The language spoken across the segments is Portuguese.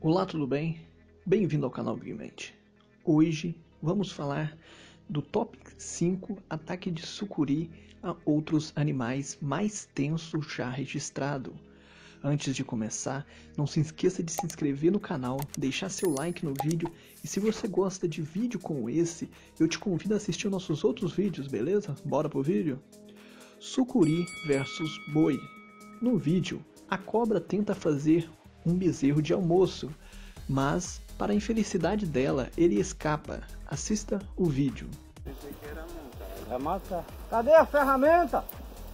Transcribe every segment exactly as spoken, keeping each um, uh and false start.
Olá, tudo bem? Bem-vindo ao canal Bigmente. Hoje vamos falar do top cinco ataque de sucuri a outros animais mais tenso já registrado. Antes de começar, não se esqueça de se inscrever no canal, deixar seu like no vídeo e se você gosta de vídeo como esse, eu te convido a assistir nossos outros vídeos, beleza? Bora pro vídeo? Sucuri versus boi. No vídeo, a cobra tenta fazer um bezerro de almoço, mas, para a infelicidade dela, ele escapa. Assista o vídeo. Cadê a ferramenta?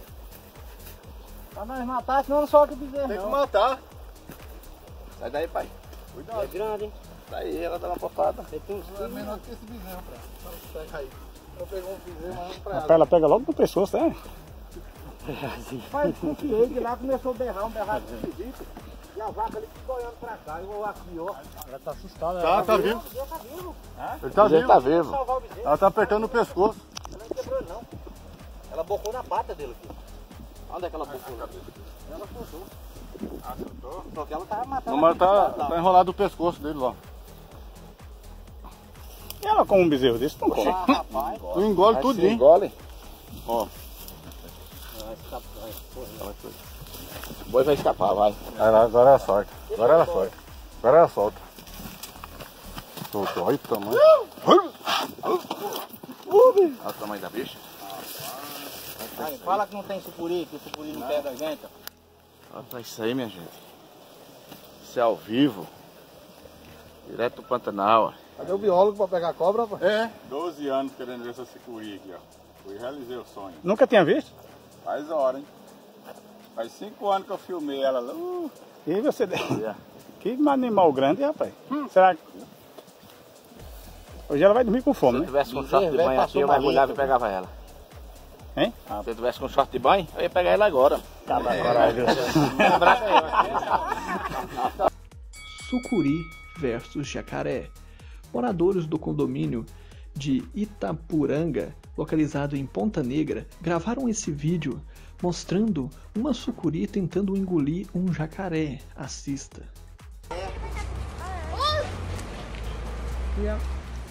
Pra nós matar, senão não solta o bezerro. Tem que matar. Sai daí, pai. Cuidado. É grande, hein? Daí, ela dá uma portada. Não é menor que esse bezerro, pra. Pega aí. Eu peguei um bezerro, mas não pra ela. Ela pega logo no pescoço, né? Pai, desconfiei que lá começou a berrar, um berrado esquisito. E a vaca ali ficou olhando pra cá, e eu aqui, ó. Ela tá assustada. Tá, tá vivo. Ele tá vivo. Ele tá vivo. tá vivo. Ela tá apertando o pescoço. Ela não quebrou, não. Ela bocou na pata dele aqui. Onde é que ela bocou? Ela soltou. Ah, soltou? Só que ela tava matando. Não, mas tá, tá enrolado o pescoço dele lá. E ela com um bezerro desse não come. Ah, rapaz. Tu engole tudinho. Engole. Ó. Vai escapar, vai correr. O boi vai escapar, vai. Agora ela solta. Agora ela solta. Agora ela solta. Soltou. Olha o tamanho. Olha o tamanho da bicha. Aí, fala que não tem sucuri, que o sucuri não, não pega a gente. Olha isso aí, minha gente. Isso é ao vivo. Direto do Pantanal. Cadê o biólogo pra pegar a cobra, rapaz? É. doze anos querendo ver essa sucuri aqui, ó. Fui e realizei o sonho. Nunca tinha visto? Faz hora, hein? Faz cinco anos que eu filmei ela lá. Uh, E você... Que animal grande, rapaz. Hum. Será que... Hoje ela vai dormir com fome, Se eu né? tivesse com short de banho aqui, eu mergulhava e pegava ela. Hein? Ah, se eu tivesse com short de banho, eu ia pegar ela agora. Acaba agora. Sucuri versus jacaré. Moradores do condomínio de Itapuranga, localizado em Ponta Negra, gravaram esse vídeo mostrando uma sucuri tentando engolir um jacaré. Assista. A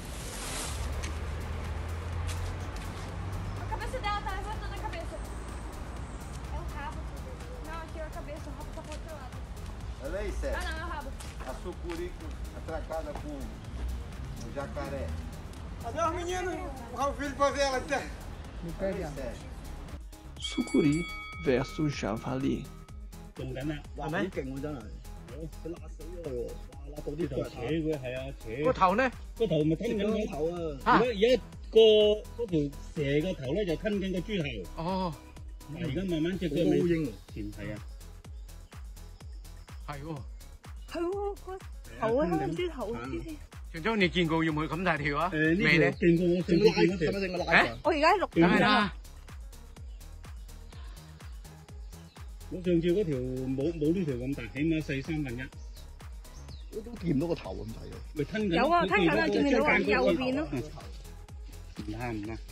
cabeça dela tá levantando a cabeça. É o rabo. Não, aqui é a cabeça, o rabo tá pro outro lado. Olha aí, Sérgio. Ah não, é o rabo. A sucuri atracada com o jacaré. Cadê os meninos? O filho pra ver ela. Olha aí, Sérgio. Sucuri versus javali. 用緊啊！哇，好勁喎真係，佢辣死我喎！哇，辣到啲腳扯佢係啊扯。 個頭呢？ 個頭咪吞緊個頭啊！而家而家個嗰條蛇個頭咧就吞緊個豬頭。 哦， 而家慢慢隻腳咪前係啊。 係喎。 係喎，個頭啊，豬頭啲添。 長洲你見過要唔要咁大條啊？ 誒呢條見過我上次見嗰條。係咪淨係拉㗎？ 我而家錄梗係緊啦。 啦。 我上次嗰條冇冇呢條咁大，起碼細三分一。 我都見唔到個頭咁滯喎。 咪吞緊。 有啊，吞緊啊，見唔見到啊？右邊咯。 唔啱唔啱。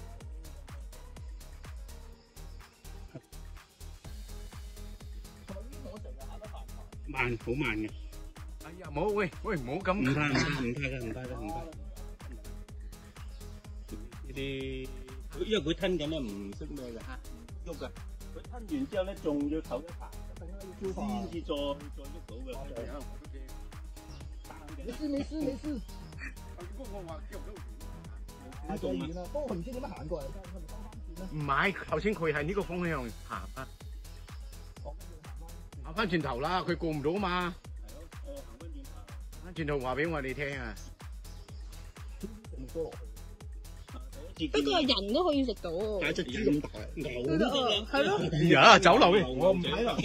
慢，好慢嘅。 哎呀，冇喂喂，唔好咁。 唔得唔得唔得嘅，唔得嘅，唔得。呢啲，因為佢吞緊咧，唔識咩嘅，喐嘅。佢吞完之後咧，仲要唞一排，先至再再喐到嘅。 沒事沒事沒事。 我話叫唔到。 太過遠啦，不過佢唔知點樣行過嚟，係咪翻翻轉咧？ 唔係，頭先佢係呢個方向行啊。行翻轉頭啦，佢過唔到啊嘛。 係咯，哦，行翻轉頭。 翻轉頭話俾我哋聽啊。 不過人都可以食到。 大隻豬咁大，牛都得啦。 係咯。 呀，酒樓嘅。 我唔睇啦。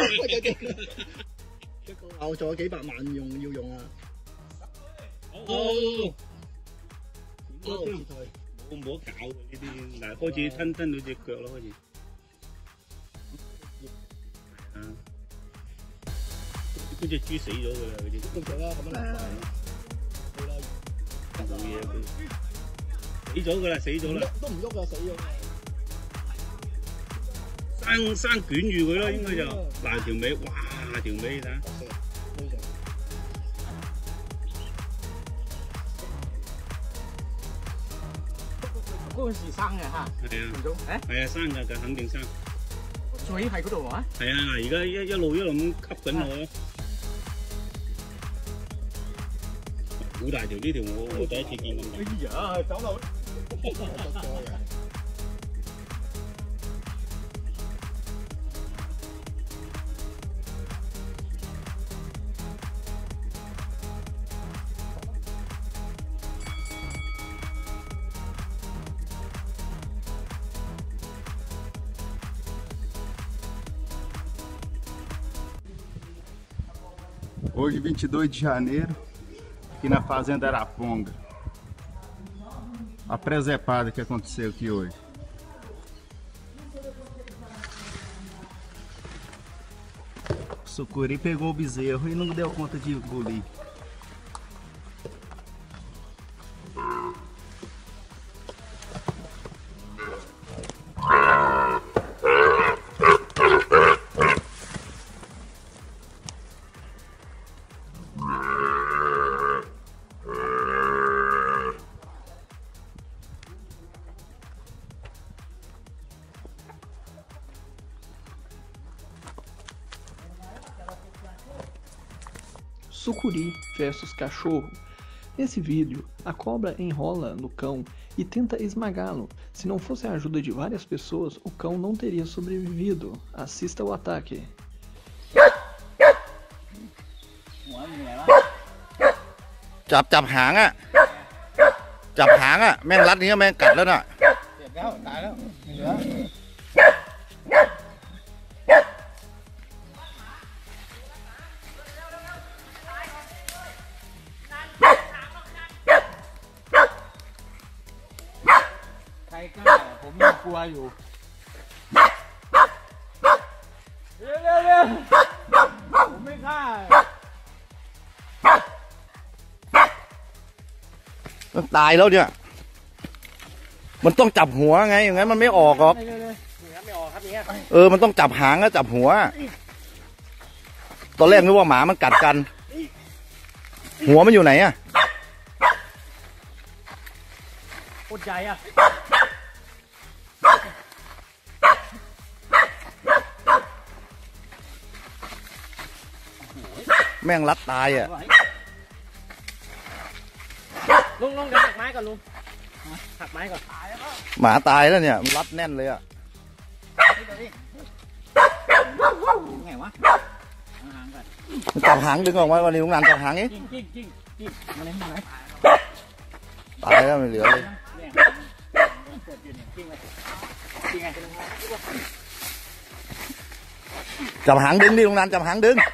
一個牛仲有幾百萬用要用啊！ 哦。冇冇得搞嘅呢啲，嗱開始吞吞到隻腳咯，開始。係啊。嗰隻豬死咗㗎啦，嗰啲。 咁就啦，咁樣嚟快。 冇嘢佢。死咗㗎啦，死咗啦。 都唔喐啊，死咗。 生生捲住佢咯，應該就嗱條尾，哇條尾睇下。 嗰時生嘅嚇。 係啊， 唔到誒？ 係啊，生㗎，就肯定生。 水喺嗰度啊？ 係啊，而家一一路一路咁吸緊我咯。好大條呢條我我第一次見咁大。 哎呀，走路。 Hoje, vinte e dois de janeiro, aqui na Fazenda Araponga. A presepada que aconteceu aqui hoje. O sucuri pegou o bezerro e não deu conta de engolir. Sucuri versus cachorro. Nesse vídeo, a cobra enrola no cão e tenta esmagá-lo. Se não fosse a ajuda de várias pessoas, o cão não teria sobrevivido. Assista o ataque. จับจับหางอ่ะจับหางอ่ะแม่งรัดนี้แม่งกัดแล้วน่ะเจ็บแล้วตายแล้วไม่เหลือ ใครกล้าผมยังกลัวอยู่เร็วเร็วเร็วผมไม่กล้ามันตายแล้วเนี่ยมันต้องจับหัวไงอย่างนั้นมันไม่ออกหรอกเร็วเร็วไม่ออกครับอย่างเงี้ยเออมันต้องจับหางแล้วจับหัวตอนแรกนึกว่าหมามันกัดกันหัวมันอยู่ไหนอะโคตรใหญ่อะแม่งรัดตายอะลุงลุงเดี๋ยวหักไม้ก่อนลุงหักไม้ก่อนหมาตายแล้วเนี่ยมันรัดแน่นเลยอะไงวะห่างๆก่อนมันจับหางดึงออกมาวันนี้ลุงนันจับหางนี้กิ้งกิ้งกิ้งกิ้งมาเลยมาเลยตายแล้วไม่เหลือเลยเนี่ยปวดอยู่เนี่ยกิ้งเลยกิ้งไงจับหางดึงดิลุงนันจับหางดึง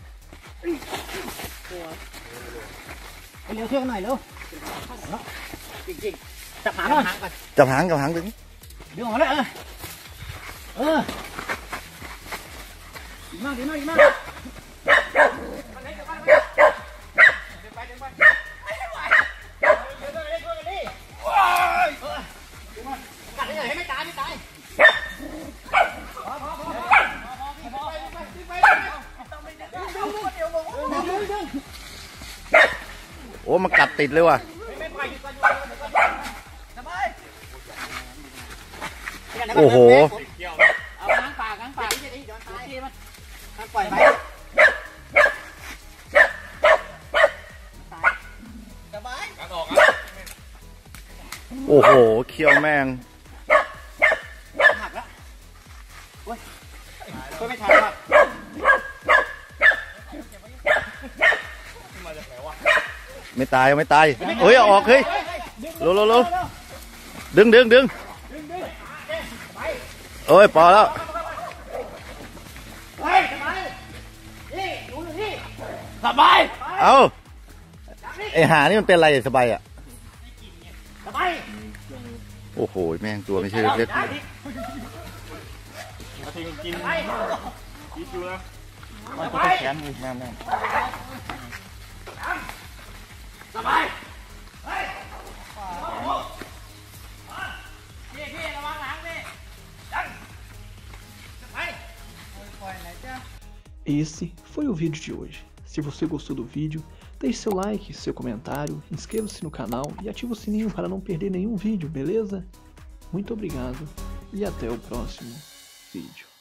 เร็วเชื่อหน่อยเร็วกิ้งกิ้งจับหางก่อนจับหางจับหางดึงดึงออกเลยเออเออดีมากดีมากดีมากกัดได้เลยให้ไม่ตายไม่ตายโอ้มันกัดติดเลยว่ะโอ้โหเอาง้างปากง้างปากที่จะได้ย้อนตายมันมันปล่อยไปสบายโอ้โหเคี้ยวแม่งหักแล้วโอ้ยก็ไม่ทันว่ะไม่ตายไม่ตายเฮ้ยเอาออกเฮ้ยโลโลโลดึงดึงดึงเอ้ยพอแล้วเฮ้ยสบายนี่ดูอยู่นี่สบายเอาไอหานี่มันเป็นอะไรสบายอ่ะสบายโอ้โหแม่งตัวไม่ใช่เล็กมาทิ้งกินกินอยู่แล้วมันก็แขนมือแม่แม่สบายเฮ้ยพี่พี่ระวังหลังพี่ดันสบาย Esse foi o vídeo de hoje. Se você gostou do vídeo, deixe seu like, seu comentário, inscreva-se no canal e ative o sininho para não perder nenhum vídeo, beleza? Muito obrigado e até o próximo vídeo.